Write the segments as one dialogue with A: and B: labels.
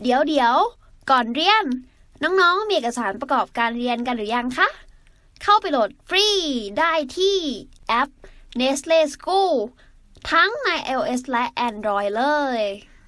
A: เดี๋ยวก่อนเรียนน้องๆมีเอกสารประกอบการเรียนกันหรือยังคะเข้าไปโหลดฟรีได้ที่แอป Nestle School ทั้งใน iOS และ Android เลย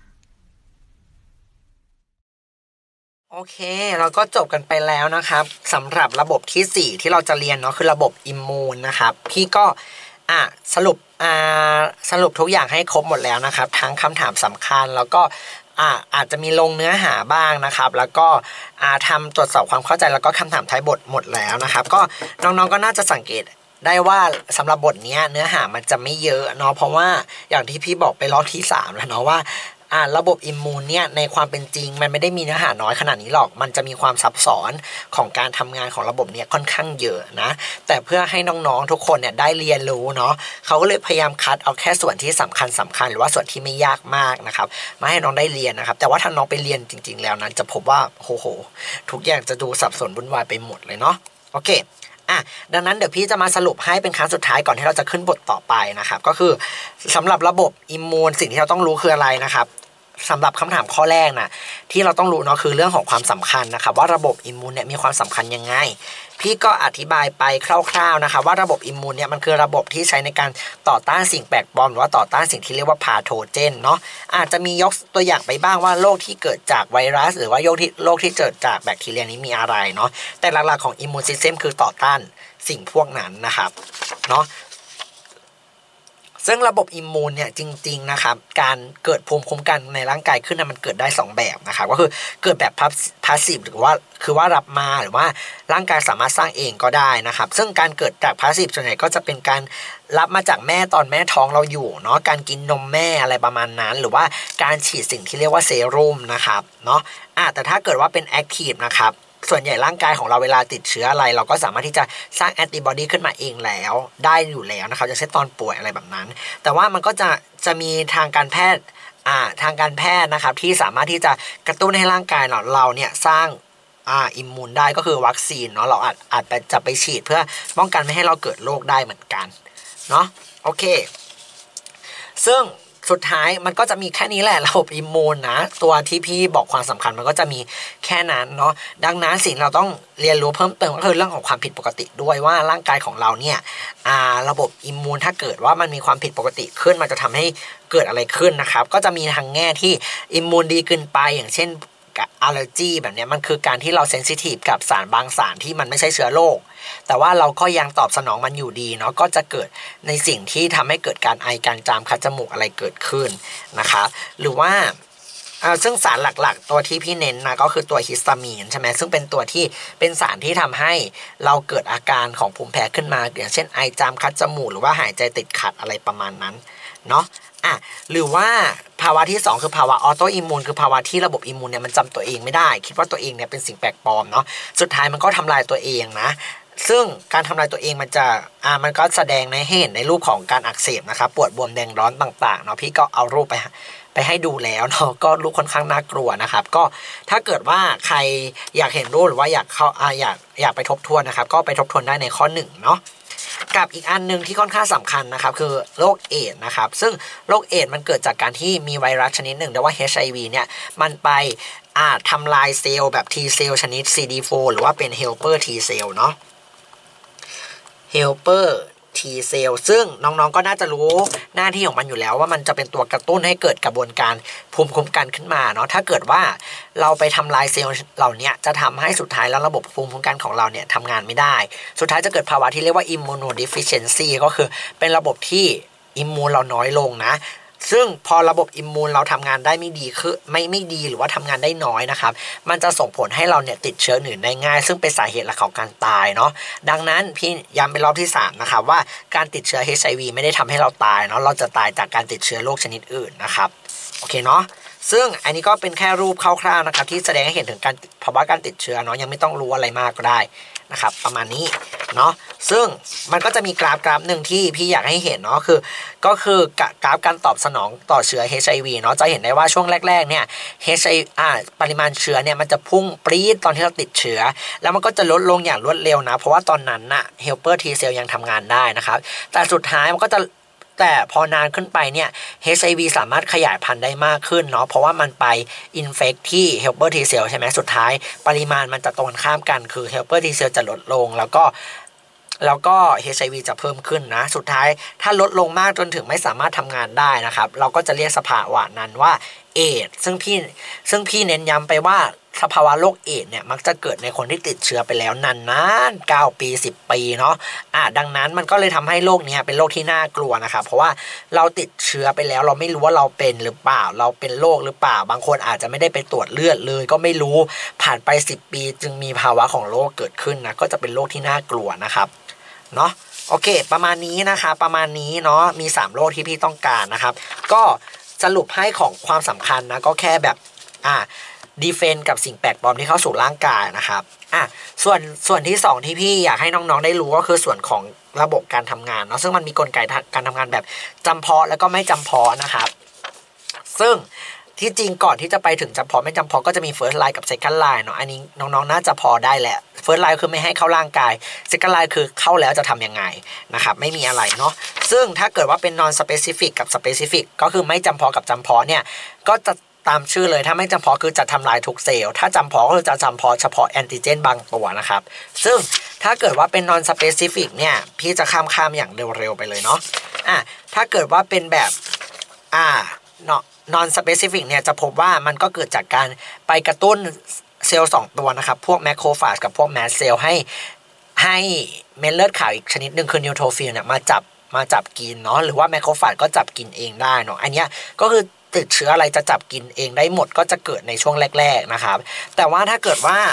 B: โอเคเราก็จบกันไปแล้วนะครับสำหรับระบบที่4ที่เราจะเรียนเนาะคือระบบอิมมูนนะครับพี่ก็สรุปทุกอย่างให้ครบหมดแล้วนะครับทั้งคำถามสำคัญแล้วก็อาจจะมีลงเนื้อหาบ้างนะครับแล้วก็ทำตรวจสอบความเข้าใจแล้วก็คำถามท้ายบทหมดแล้วนะครับก็น้องๆก็น่าจะสังเกตได้ว่าสำหรับบทนี้เนื้อหามันจะไม่เยอะเนาะเพราะว่าอย่างที่พี่บอกไปรอบที่3แล้วเนาะว่าระบบอิมมูนเนี่ยในความเป็นจริงมันไม่ได้มีเนื้อหาน้อยขนาดนี้หรอกมันจะมีความซับซ้อนของการทำงานของระบบเนี่ยค่อนข้างเยอะนะแต่เพื่อให้น้องๆทุกคนเนี่ยได้เรียนรู้เนาะเขาก็เลยพยายามคัดเอาแค่ส่วนที่สำคัญหรือว่าส่วนที่ไม่ยากมากนะครับมาให้น้องได้เรียนนะครับแต่ว่าถ้าน้องไปเรียนจริงๆแล้วนั้นจะพบว่าโอ้โหทุกอย่างจะดูสับสนวุ่นวายไปหมดเลยเนาะโอเคดังนั้นเดี๋ยวพี่จะมาสรุปให้เป็นครั้งสุดท้ายก่อนที่เราจะขึ้นบทต่อไปนะครับก็คือสำหรับระบบอิมมูนสิ่งที่เราต้องรู้คืออะไรนะครับสำหรับคำถามข้อแรกนะที่เราต้องรู้เนาะคือเรื่องของความสำคัญนะครับว่าระบบอิมมูนเนี่ยมีความสำคัญยังไงพี่ก็อธิบายไปคร่าวๆนะครับว่าระบบอิมมูนเนี่ยมันคือระบบที่ใช้ในการต่อต้านสิ่งแปลกปลอมหรือว่าต่อต้านสิ่งที่เรียกว่าพาโทเจนเนาะอาจจะมียกตัวอย่างไปบ้างว่าโรคที่เกิดจากไวรัสหรือว่าโรคที่เกิดจากแบคทีเรียนี้มีอะไรเนาะแต่หลักๆของอิมมูนซิสเต็มคือต่อต้านสิ่งพวกนั้นนะครับเนาะซึ่งระบบอิมมูนเนี่ยจริงๆนะครับการเกิดภูมิคุ้มกันในร่างกายขึ้นมันเกิดได้2แบบนะครับก็คือเกิดแบบพาสซีฟหรือว่าคือว่ารับมาหรือว่าร่างกายสามารถสร้างเองก็ได้นะครับซึ่งการเกิดจากพาสซีฟส่วนใหญ่ก็จะเป็นการรับมาจากแม่ตอนแม่ท้องเราอยู่เนาะการกินนมแม่อะไรประมาณนั้นหรือว่าการฉีดสิ่งที่เรียกว่าเซรุ่มนะครับเนาะแต่ถ้าเกิดว่าเป็นแอคทีฟนะครับส่วนใหญ่ร่างกายของเราเวลาติดเชื้ออะไรเราก็สามารถที่จะสร้างแอนติบอดีขึ้นมาเองแล้วได้อยู่แล้วนะครับจะเช่นตอนป่วยอะไรแบบนั้นแต่ว่ามันก็จะมีทางการแพทย์นะครับที่สามารถที่จะกระตุ้นให้ร่างกายเราเนี่ยสร้างอิมมูนได้ก็คือวัคซีนเนาะเราอาจจะไปฉีดเพื่อป้องกันไม่ให้เราเกิดโรคได้เหมือนกันเนาะโอเคซึ่งสุดท้ายมันก็จะมีแค่นี้แหละระบบอิมมูนนะตัวที่พี่บอกความสำคัญมันก็จะมีแค่นั้นเนาะดังนั้นสิ่งเราต้องเรียนรู้เพิ่มเติมก็คือเรื่องของความผิดปกติด้วยว่าร่างกายของเราเนี่ยระบบอิมมูนถ้าเกิดว่ามันมีความผิดปกติขึ้นมันจะทำให้เกิดอะไรขึ้นนะครับก็จะมีทางแง่ที่อิมมูนดีขึ้นไปอย่างเช่นอัลเลอร์จีแบบนี้มันคือการที่เราเซนซิทีฟกับสารบางสารที่มันไม่ใช่เชื้อโรคแต่ว่าเราก็ยังตอบสนองมันอยู่ดีเนาะก็จะเกิดในสิ่งที่ทำให้เกิดการไอการจามคัดจมูกอะไรเกิดขึ้นนะคะหรือว่าซึ่งสารหลักๆตัวที่พี่เน้นนะก็คือตัวฮิสตามีนใช่ไหมซึ่งเป็นตัวที่เป็นสารที่ทำให้เราเกิดอาการของภูมิแพ้ขึ้นมาอย่างเช่นไอจามคัดจมูกหรือว่าหายใจติดขัดอะไรประมาณนั้นเนาะหรือว่าภาวะที่2คือภาวะออโตอิมมูนคือภาวะที่ระบบอิมมูนเนี่ยมันจำตัวเองไม่ได้คิดว่าตัวเองเนี่ยเป็นสิ่งแปลกปลอมเนาะสุดท้ายมันก็ทำลายตัวเองนะซึ่งการทำลายตัวเองมันก็แสดงในเห็นในรูปของการอักเสบนะครับปวดบวมแดงร้อนต่างๆเนาะพี่ก็เอารูปไปให้ดูแล้วเนาะก็รูปค่อนข้างน่ากลัวนะครับก็ถ้าเกิดว่าใครอยากเห็นรูปหรือว่าอยากไปทบทวนนะครับก็ไปทบทวนได้ในข้อ1เนาะกับอีกอันนึงที่ค่อนข้างสำคัญนะครับคือโรคเอดส์นะครับซึ่งโรคเอดส์มันเกิดจากการที่มีไวรัสชนิดหนึ่งเรียกว่า HIV เนี่ยมันไปทำลายเซลล์แบบ T เซลล์ชนิด CD4 หรือว่าเป็น helper T เซลล์เนาะ helper T เซลล์ซึ่งน้องๆก็น่าจะรู้หน้าที่ของมันอยู่แล้วว่ามันจะเป็นตัวกระตุ้นให้เกิดกระบวนการภูมิคุ้มกันขึ้นมาเนาะถ้าเกิดว่าเราไปทำลายเซลล์เหล่านี้จะทำให้สุดท้ายแล้วระบบภูมิคุ้มกันของเราเนี่ยทำงานไม่ได้สุดท้ายจะเกิดภาวะที่เรียกว่า immunodeficiency ก็คือเป็นระบบที่อิมมูนเราน้อยลงนะซึ่งพอระบบอิมมูนเราทำงานได้ไม่ดีคือไม่ดีหรือว่าทำงานได้น้อยนะครับมันจะส่งผลให้เราเนี่ยติดเชื้ออื่นได้ง่ายซึ่งเป็นสาเหตุหลักของการตายเนาะดังนั้นพี่ย้ำเป็นรอบที่3นะครับว่าการติดเชื้อ HIV ไม่ได้ทำให้เราตายเนาะเราจะตายจากการติดเชื้อโรคชนิดอื่นนะครับโอเคเนาะซึ่งอันนี้ก็เป็นแค่รูปคร่าวๆนะครับที่แสดงให้เห็นถึงการภาวะการติดเชื้อเนาะยังไม่ต้องรู้อะไรมากก็ได้นะครับประมาณนี้เนาะซึ่งมันก็จะมีกราฟหนึ่งที่พี่อยากให้เห็นเนาะก็คือกราฟการตอบสนองต่อเชื้อ HIV เนาะจะเห็นได้ว่าช่วงแรกๆเนี่ย HIV ปริมาณเชื้อเนี่ยมันจะพุ่งปรี๊ดตอนที่เราติดเชื้อแล้วมันก็จะลดลงอย่างรวดเร็วนะเพราะว่าตอนนั้นน่ะ helper T cell ยังทำงานได้นะครับแต่สุดท้ายมันก็จะแต่พอนานขึ้นไปเนี่ย HIV สามารถขยายพันธุ์ได้มากขึ้นเนาะเพราะว่ามันไปอินเฟคที่ helper T cell ใช่ไหมสุดท้ายปริมาณมันจะตรงข้ามกันคือ helper T cell จะลดลงแล้วก็ HIV จะเพิ่มขึ้นนะสุดท้ายถ้าลดลงมากจนถึงไม่สามารถทำงานได้นะครับเราก็จะเรียกสภาวะนั้นว่าเอดส์ซึ่งพี่เน้นย้ำไปว่าสภาวะโรคเอดส์เนี่ยมักจะเกิดในคนที่ติดเชื้อไปแล้วนานๆ9 ปี10 ปีเนาะดังนั้นมันก็เลยทำให้โรคนี้เป็นโรคที่น่ากลัวนะครับเพราะว่าเราติดเชื้อไปแล้วเราไม่รู้ว่าเราเป็นหรือเปล่าเราเป็นโรคหรือเปล่าบางคนอาจจะไม่ได้ไปตรวจเลือดเลยก็ไม่รู้ผ่านไป10 ปีจึงมีภาวะของโรคเกิดขึ้นนะก็จะเป็นโรคที่น่ากลัวนะครับเนาะโอเคประมาณนี้นะคะประมาณนี้เนาะมี3โรคที่พี่ต้องการนะครับก็สรุปให้ของความสำคัญนะก็แค่แบบดีเฟนกับสิ่งแปลกปลอมที่เข้าสู่ร่างกายนะครับส่วนที่2ที่พี่อยากให้น้องๆได้รู้ก็คือส่วนของระบบการทำงานเนาะซึ่งมันมีกลไกการทำงานแบบจำเพาะแล้วก็ไม่จำเพาะนะครับซึ่งที่จริงก่อนที่จะไปถึงจำเพาะไม่จำเพาะก็จะมี first line กับ second line เนาะอันนี้น้องๆน่าจะพอได้แหละ first line คือไม่ให้เข้าร่างกาย second line คือเข้าแล้วจะทำยังไงนะครับไม่มีอะไรเนาะซึ่งถ้าเกิดว่าเป็น non specific กับ specific ก็คือไม่จำเพาะกับจำเพาะเนี่ยก็จะตามชื่อเลยถ้าไม่จำเพาะคือจะทำลายทุกเซลล์ถ้าจำเพาะก็คือจะจำเพาะเฉพาะแอนติเจนบางตัวนะครับซึ่งถ้าเกิดว่าเป็น non specific เนี่ยพี่จะข้ามอย่างเร็วๆไปเลยเนาะถ้าเกิดว่าเป็นแบบnon specific เนี่ยจะพบว่ามันก็เกิดจากการไปกระตุ้นเซลล์2ตัวนะครับพวกแมคโครฟาจกับพวกแมสเซลล์ให้เม็ดเลือดขาวอีกชนิดหนึ่งคือนิวโทฟิลเนี่ยมาจับกินเนาะหรือว่าแมคโครฟาจก็จับกินเองได้เนาะอันเนี้ยก็คือติดเชื้ออะไรจะจับกินเองได้หมดก็จะเกิดในช่วงแรกๆนะครับแต่ว่าถ้าเกิดว่า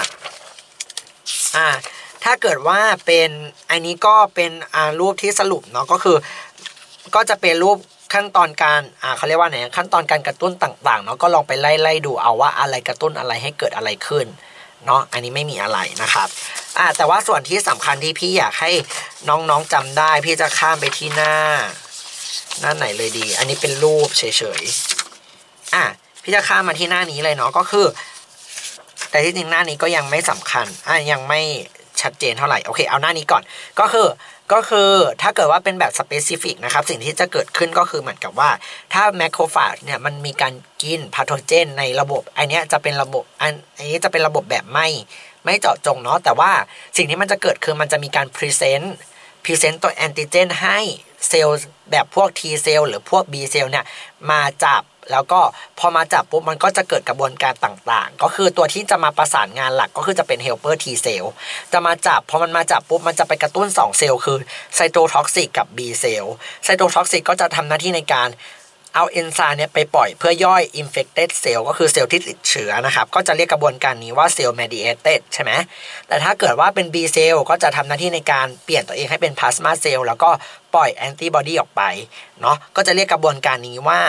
B: เป็นอันนี้ก็เป็นรูปที่สรุปเนาะก็คือก็จะเป็นรูปขั้นตอนการเขาเรียกว่าไหนขั้นตอนการกระตุ้นต่างๆเนาะก็ลองไปไล่ดูเอาว่าอะไรกระตุ้นอะไรให้เกิดอะไรขึ้นเนาะอันนี้ไม่มีอะไรนะครับแต่ว่าส่วนที่สำคัญที่พี่อยากให้น้องๆจำได้พี่จะข้ามไปที่หน้าไหนเลยดีอันนี้เป็นรูปเฉยๆพี่จะข้ามมาที่หน้านี้เลยเนาะก็คือแต่ที่จริงหน้านี้ก็ยังไม่สำคัญยังไม่ชัดเจนเท่าไหร่โอเคเอาหน้านี้ก่อนก็คือถ้าเกิดว่าเป็นแบบ specific นะครับสิ่งที่จะเกิดขึ้นก็คือเหมือนกับว่าถ้าแมคโครฟาจเนี่ยมันมีการกินพาโทเจนในระบบอันนี้จะเป็นระบบอันนี้จะเป็นระบบแบบไม่เจาะจงเนาะแต่ว่าสิ่งที่มันจะเกิดคือมันจะมีการพรีเซนต์ตัวแอนติเจนให้เซลล์แบบพวก T เซลล์หรือพวก B เซลล์เนี่ยมาจับแล้วก็พอมาจับปุ๊บมันก็จะเกิดกระบวนการต่างๆก็คือตัวที่จะมาประสานงานหลักก็คือจะเป็น helper T cell จะมาจับพอมันมาจับปุ๊บมันจะไปกระตุ้น2เซลล์คือไซโตท็อกซิกกับ B เซลล์ไซโตท็อกซิกก็จะทำหน้าที่ในการเอาเอนไซม์เนี่ยไปปล่อยเพื่อย่อย infected cell ก็คือเซลล์ที่ติดเชื้อนะครับก็จะเรียกกระบวนการนี้ว่า cell mediated ใช่ไหมแต่ถ้าเกิดว่าเป็น B เซลล์ก็จะทำหน้าที่ในการเปลี่ยนตัวเองให้เป็นพลาสมาเซลล์แล้วก็ปล่อยแอนติบอดีออกไปเนาะก็จะเรียกกระบวนการนี้ว่า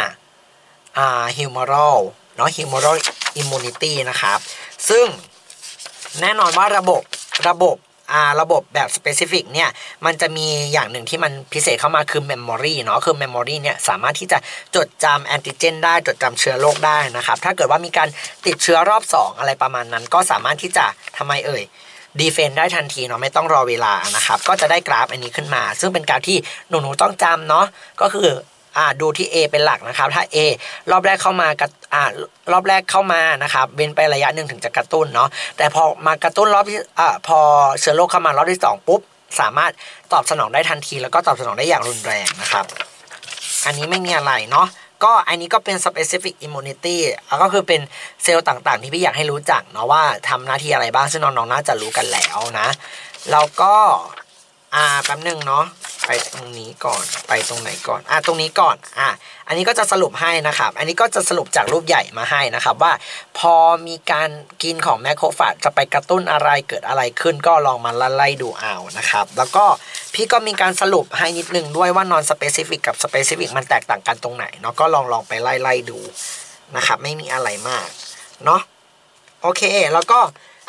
B: humoral เนาะ humoral immunity นะครับซึ่งแน่นอนว่าระบบแบบ specific เนี่ยมันจะมีอย่างหนึ่งที่มันพิเศษเข้ามาคือ memory เนาะคือ memory เนี่ยสามารถที่จะจดจำแอนติเจนได้จดจำเชื้อโรคได้นะครับถ้าเกิดว่ามีการติดเชื้อรอบ2อะไรประมาณนั้นก็สามารถที่จะทำไมดีเฟนได้ทันทีเนาะไม่ต้องรอเวลานะครับก็จะได้กราฟอันนี้ขึ้นมาซึ่งเป็นกราฟที่หนูต้องจำเนาะก็คือดูที่ A เป็นหลักนะครับถ้า A รอบแรกเข้ามานะครับเว้นไประยะหนึ่งถึงจะกระตุ้นเนาะแต่พอมากระตุ้นรอบที่พอเชื้อโรคเข้ามารอบที่2ปุ๊บสามารถตอบสนองได้ทันทีแล้วก็ตอบสนองได้อย่างรุนแรงนะครับอันนี้ไม่มีอะไรเนาะก็อันนี้ก็เป็น specific immunity ก็คือเป็นเซลล์ต่างๆที่พี่อยากให้รู้จักเนาะว่าทำหน้าที่อะไรบ้างซึ่งน้องๆน่าจะรู้กันแล้วนะแล้วก็แป๊บนึงเนาะไปตรงนี้ก่อนไปตรงไหนก่อนตรงนี้ก่อนอันนี้ก็จะสรุปให้นะครับอันนี้ก็จะสรุปจากรูปใหญ่มาให้นะครับว่าพอมีการกินของแมคโครฟาจจะไปกระตุ้นอะไรเกิดอะไรขึ้นก็ลองมาไล่ดูเอานะครับแล้วก็พี่ก็มีการสรุปให้นิดนึงด้วยว่า non specific กับ specific มันแตกต่างกันตรงไหนเนาะก็ลองไปไล่ดูนะครับไม่มีอะไรมากเนาะโอเคแล้วก็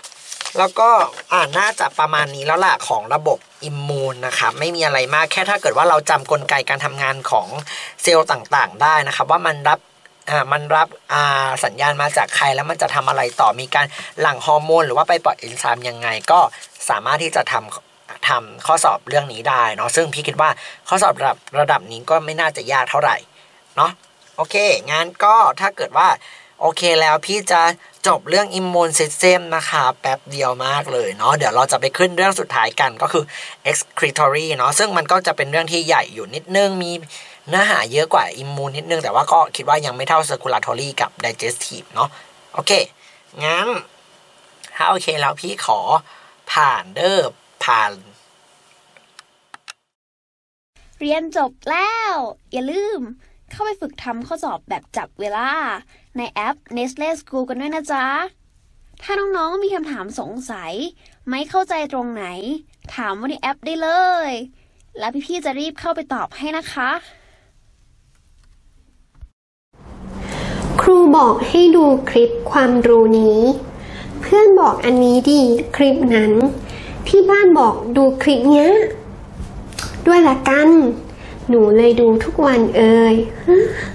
B: น่าจะประมาณนี้แล้วล่ะของระบบอิมมูนนะครับไม่มีอะไรมากแค่ถ้าเกิดว่าเราจำกลไกการทำงานของเซลล์ต่างๆได้นะครับว่ามันรับสัญญาณมาจากใครแล้วมันจะทำอะไรต่อมีการหลั่งฮอร์โมนหรือว่าไปปล่อยเอนไซม์ยังไงก็สามารถที่จะทำข้อสอบเรื่องนี้ได้เนาะซึ่งพี่คิดว่าข้อสอบระดับนี้ก็ไม่น่าจะยากเท่าไหร่เนาะโอเคงั้นก็ถ้าเกิดว่าโอเคแล้วพี่จะจบเรื่อง Immune System นะคะแป๊บเดียวมากเลยเนาะเดี๋ยวเราจะไปขึ้นเรื่องสุดท้ายกันก็คือ Excretory เนาะซึ่งมันก็จะเป็นเรื่องที่ใหญ่อยู่นิดนึงมีเนื้อหาเยอะกว่า Immune นิดนึงแต่ว่าก็คิดว่ายังไม่เท่า Circulatory กับ Digestive เนาะโอเคงั้นถ้าโอเคแล้วพี่ขอผ่านผ่าน
A: เรียนจบแล้วอย่าลืมเข้าไปฝึกทำข้อสอบแบบจับเวลาในแอป Nestle School กันด้วยนะจ๊ะถ้าน้องๆมีคำถามสงสัยไม่เข้าใจตรงไหนถามว่าในแอปได้เลยแล้วพี่ๆจะรีบเข้าไปตอบให้นะคะ
C: ครูบอกให้ดูคลิปความรู้นี้เพื่อนบอกอันนี้ดีคลิปนั้นที่บ้านบอกดูคลิปเนี้ยด้วยละกันหนูเลยดูทุกวัน